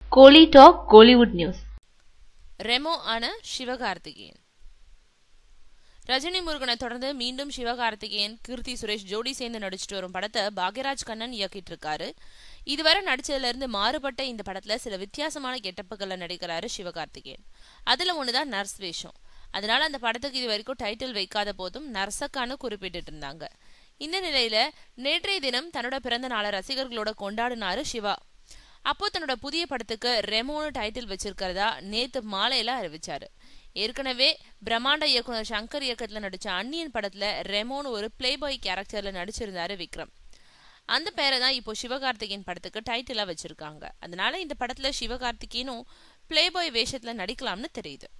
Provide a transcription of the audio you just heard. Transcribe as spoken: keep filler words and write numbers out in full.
கோலி talk Kollywood news. Remo ஆன சிவகார்த்திகேயன். ரஜினி முருகனை தொடர்ந்து மீண்டும் சிவகார்த்திகேயன் கீர்த்தி சுரேஷ் ஜோடி சேர்ந்து நடிச்சிட்டு வரும் படத்தை பாக்யராஜ் கண்ணன் இயக்கிட்டு இருக்காரு. இதுவரை நடிச்சதுல இருந்து மாறுபட்ட இந்த படத்துல சில வித்தியாசமான கெட்டப்புகள்ல நடிக்கிறாரு சிவகார்த்திகேயன். அதுல ஒண்ணுதான் நர்ஸ் வேஷம். அதனால அந்த படத்துக்கு இது வரைக்கும் டைட்டில் வைக்காத போதும் நர்சக்கான குறிப்பிட்டு இருந்தாங்க. இந்த நிலையில நேற்றைய தினம் தன்னோட பிறந்த நாளை ரசிகர்களோட கொண்டாடினாரு சிவா. அப்போ தன்னோட புதிய படத்துக்கு ரெமோன்னு டைட்டில் வச்சிருக்கிறதா நேத்து மாலையில அறிவிச்சாரு. ஏற்கனவே பிரம்மாண்ட இயக்குனர் சங்கர் இயக்கத்துல நடிச்ச அன்னியன் படத்துல ரெமோன்னு ஒரு பிளே பாய் கேரக்டர்ல நடிச்சிருந்தாரு விக்ரம். அந்த பேரை தான் இப்போ சிவகார்த்திகேயன் படத்துக்கு டைட்டிலா வச்சிருக்காங்க. அதனால இந்த படத்துல சிவகார்த்திகேயனும் பிளே பாய் வேஷத்துல நடிக்கலாம்னு தெரியுது.